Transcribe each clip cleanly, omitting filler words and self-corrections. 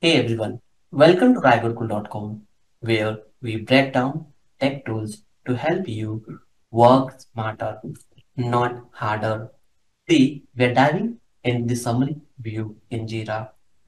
Hey everyone, welcome to RaiGurukul.com, where we break down tech tools to help you work smarter, not harder. Today, we're diving into the summary view in Jira,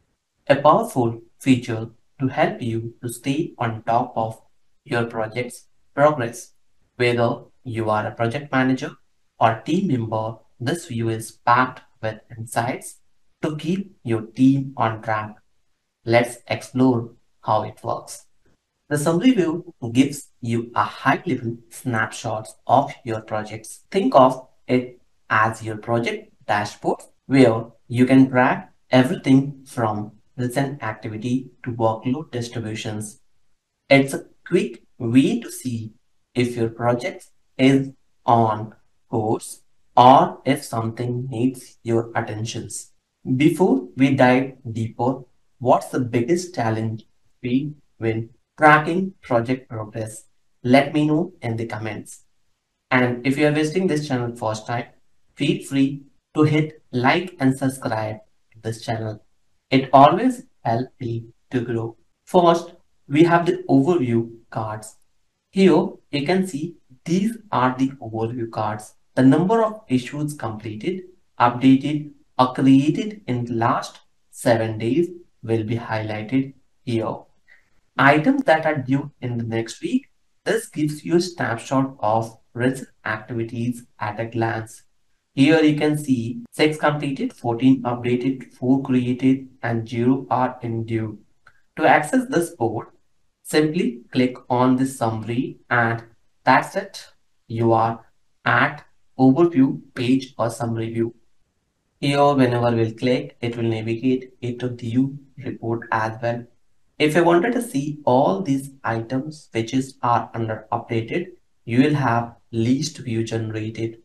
a powerful feature to help you to stay on top of your project's progress. Whether you are a project manager or team member, this view is packed with insights to keep your team on track. Let's explore how it works. The summary view gives you a high-level snapshot of your projects. Think of it as your project dashboard where you can track everything from recent activity to workload distributions. It's a quick way to see if your project is on course or if something needs your attentions. Before we dive deeper, what's the biggest challenge we when tracking project progress? Let me know in the comments. And if you are visiting this channel first time, feel free to hit like and subscribe to this channel. It always helps me to grow. First, we have the overview cards. Here you can see these are the overview cards. The number of issues completed, updated, or created in the last 7 days will be highlighted here. Items that are due in the next week. This gives you a snapshot of recent activities at a glance. Here you can see 6 completed, 14 updated, 4 created, and 0 are in due. To access this board, simply click on the summary and that's it. You are at overview page or summary view. Here, whenever we'll click, it will navigate into the view report as well. If you wanted to see all these items which are under updated, you will have list view generated,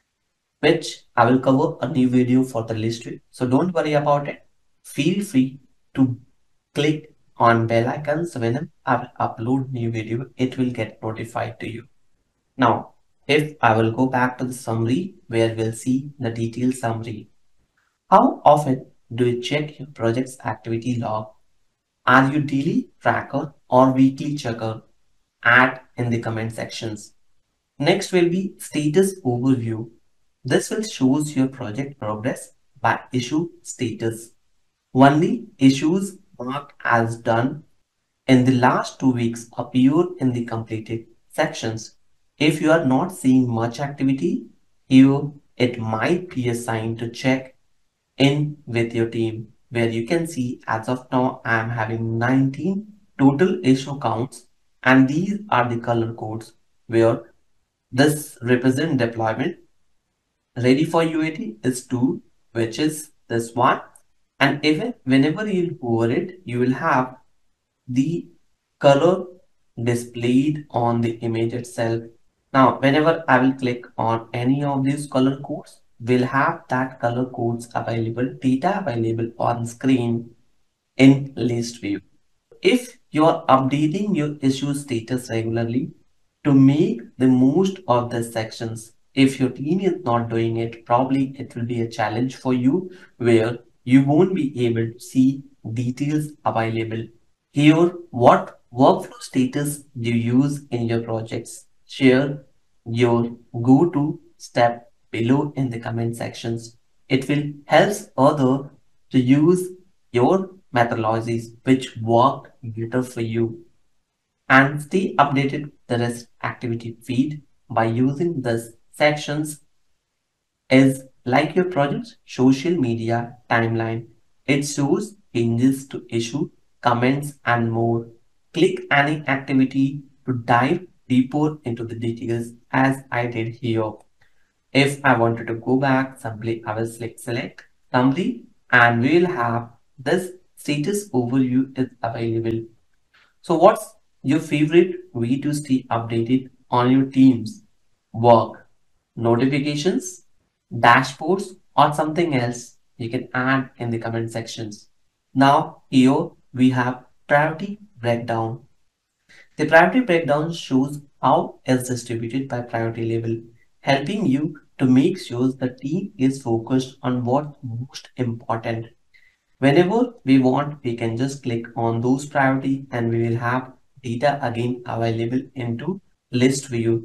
which I will cover a new video for the list view. So don't worry about it. Feel free to click on bell icons whenever I will upload new video, it will get notified to you. Now, if I will go back to the summary where we'll see the detailed summary. How often do you check your project's activity log? Are you daily tracker or weekly checker? Add in the comment sections. Next will be status overview. This will shows your project progress by issue status. Only issues marked as done in the last 2 weeks appear in the completed sections. If you are not seeing much activity, here it might be a sign to check in with your team where you can see as of now I am having 19 total issue counts and these are the color codes where this represent deployment ready for UAT is 2 which is this one, and even whenever you hover it you will have the color displayed on the image itself. Now, whenever I will click on any of these color codes, we'll have that color codes available, data available on screen in list view. If you are updating your issue status regularly to make the most of the sections, if your team is not doing it, probably it will be a challenge for you where you won't be able to see details available. Here, what workflow status do you use in your projects? Share your go-to step below in the comment sections. It will help other to use your methodologies which work better for you and stay updated the rest activity feed by using this sections is like your project's social media timeline. It shows changes to issue, comments, and more. Click any activity to dive deeper into the details as I did here. If I wanted to go back, simply I will select summary and we will have this status overview is available. So what's your favorite way to stay updated on your team's work? Notifications, dashboards, or something else you can add in the comment sections. Now here we have priority breakdown. The priority breakdown shows how it's distributed by priority level, helping you to make sure the team is focused on what's most important. Whenever we want, we can just click on those priority and we will have data again available into list view.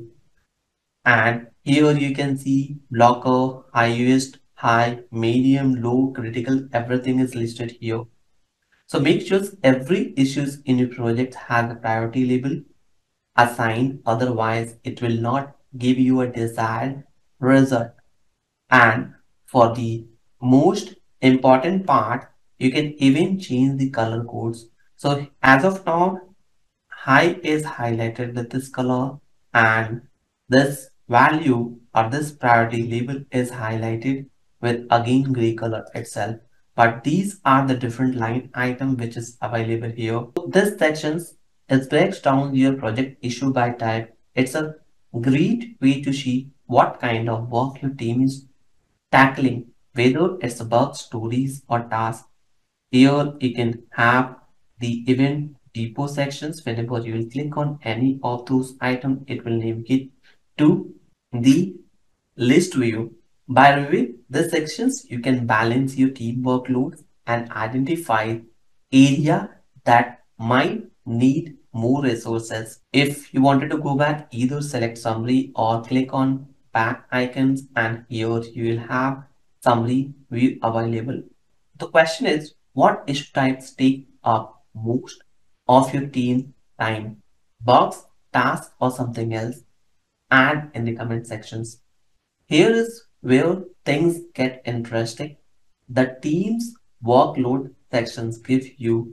And here you can see blocker, highest, high, medium, low, critical, everything is listed here. So make sure every issues in your project has a priority label assigned, otherwise it will not give you a desired result. And for the most important part, you can even change the color codes. So as of now, high is highlighted with this color and this value or this priority label is highlighted with again gray color itself. But these are the different line item which is available here. This sections is breaks down your project issue by type. It's a great way to see what kind of work your team is tackling, whether it's about stories or tasks. Here you can have the event depot sections. Whenever you will click on any of those items, it will navigate to the list view. By reviewing the sections, you can balance your team workload and identify area that might need more resources. If you wanted to go back, either select summary or click on back icons and here you will have summary view available. The question is, what issue types take up most of your team time? Bugs, tasks, or something else? Add in the comment sections. Here is where things get interesting. The team's workload sections give you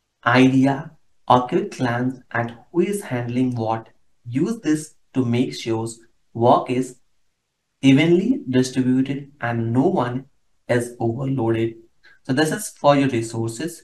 idea or quick glance at who is handling what. Use this to make sure work is evenly distributed and no one is overloaded. So this is for your resources.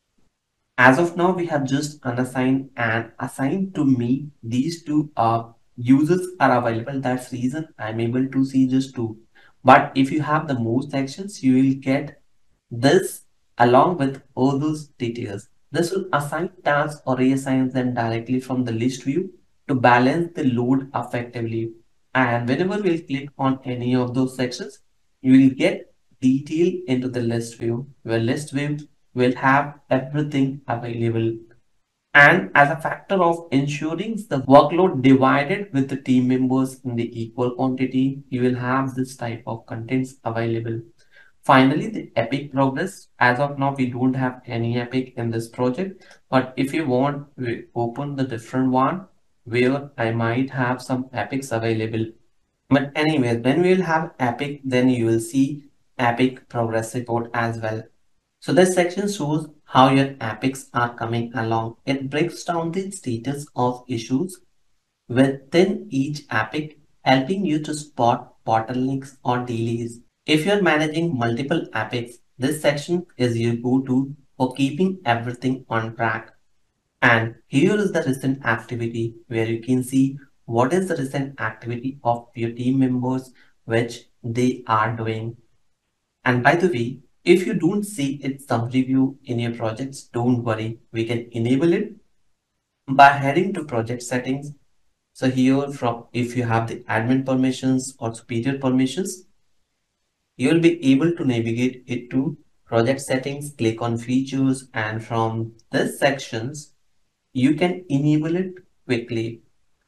As of now, we have just unassigned and assigned to me. These two users are available. That's reason I'm able to see just two. But if you have the more sections, you will get this along with all those details. This will assign tasks or reassign them directly from the list view to balance the load effectively. And whenever we'll click on any of those sections, you will get detail into the list view. Where list view will have everything available. And as a factor of ensuring the workload divided with the team members in the equal quantity, you will have this type of contents available. Finally, the epic progress. As of now, we don't have any epic in this project, but if you want, we open the different one where I might have some epics available. But anyways, when we will have epic, then you will see epic progress report as well. So this section shows how your epics are coming along. It breaks down the status of issues within each epic, helping you to spot bottlenecks or delays. If you're managing multiple epics, this section is your go-to for keeping everything on track. And here is the recent activity where you can see what is the recent activity of your team members which they are doing. And by the way, if you don't see its summary view in your projects, don't worry. We can enable it by heading to project settings. So here from if you have the admin permissions or superior permissions, you will be able to navigate it to project settings, click on features, and from this sections, you can enable it quickly.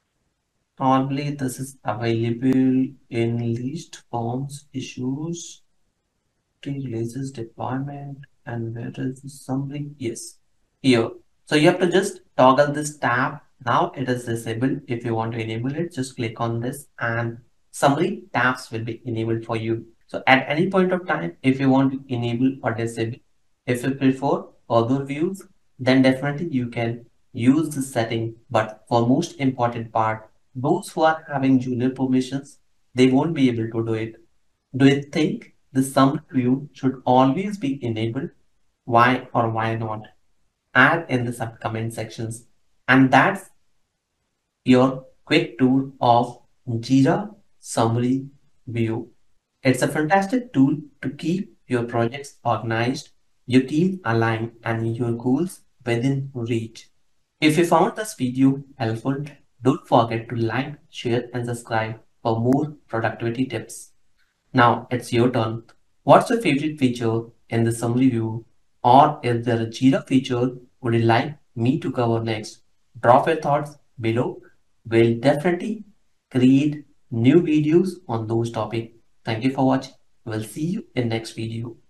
Normally, this is available in list forms, issues, releases, deployment, and where is the summary? Yes, here. So you have to just toggle this tab. Now it is disabled. If you want to enable it, just click on this and summary tabs will be enabled for you. So at any point of time, if you want to enable or disable, if you prefer other views, then definitely you can use this setting. But for most important part, those who are having junior permissions, they won't be able to do it. Do you think the summary view should always be enabled? Why or why not? Add in the sub comment sections. And that's your quick tour of Jira Summary View. It's a fantastic tool to keep your projects organized, your team aligned, and your goals within reach. If you found this video helpful, don't forget to like, share, and subscribe for more productivity tips. Now it's your turn. What's your favorite feature in the summary view? Or is there a Jira feature would you like me to cover next? Drop your thoughts below. We'll definitely create new videos on those topics. Thank you for watching. We'll see you in next video.